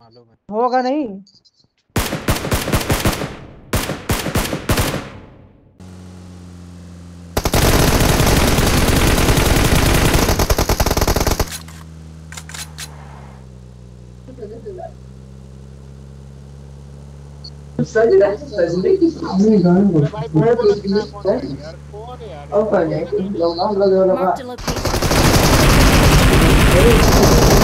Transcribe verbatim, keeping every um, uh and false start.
मालूम है। होगा नहीं। अरे भाई मुझे बोला दिखा कौन रहा है यार, कौन है यार ये, कौन है? Marked a location.